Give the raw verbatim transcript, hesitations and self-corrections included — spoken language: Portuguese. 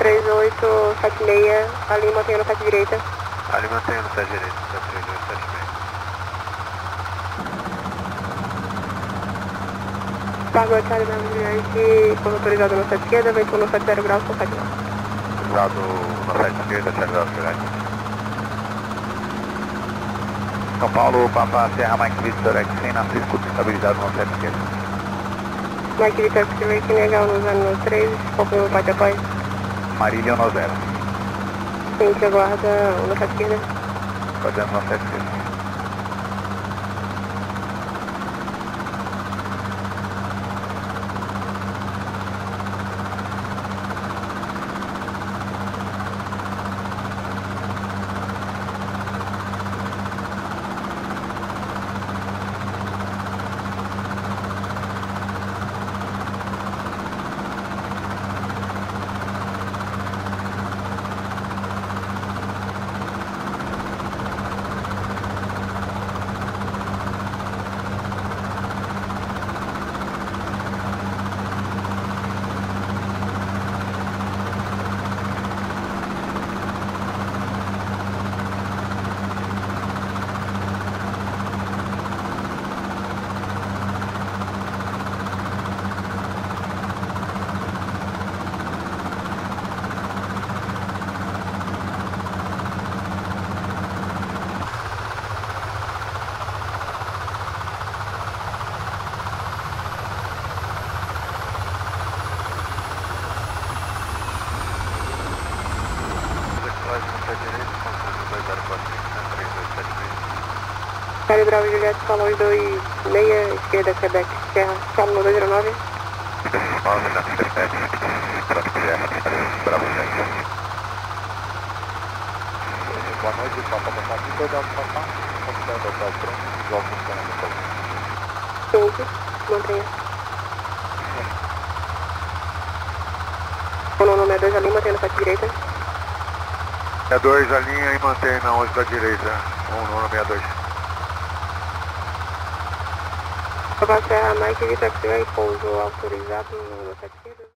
três oito sete seis, ali mantenha no sete direita. Ali mantenha no sete direita, sete três oito sete seis. Pago a Charlie da Juliette, quando autorizado no sete esquerda, veículo no sete zero graus com sete graus. Autorizado no sete esquerda, sete graus Juliette. São Paulo, Papa Serra, Mike Victor, Exina, escuta estabilizado no sete esquerda. Mike Victor, X-Ray, legal no zero três, confirma o pai de apoio. Marília no zero. Sim, que aguarda no sete esquerda. Fazendo no sete esquerda. Charlie Bravo Juliette, falou dois seis, esquerda, Quebec, Serra, Charlie no dois zero nove. Paulo na trinta e sete, Bravo Serra, Bravo sete. Boa noite, Papa Papa, aqui dois altos Papa, considerando o hotel pronto, igual funciona no hotel. cinco, mantenha. O nome é dois ali, mantenha no sete direita. É dois a linha e mantém na onze da direita, um no sessenta e dois. Papa Serra, Mike Victor, X-Ray, pouso autorizado no sete esquerda.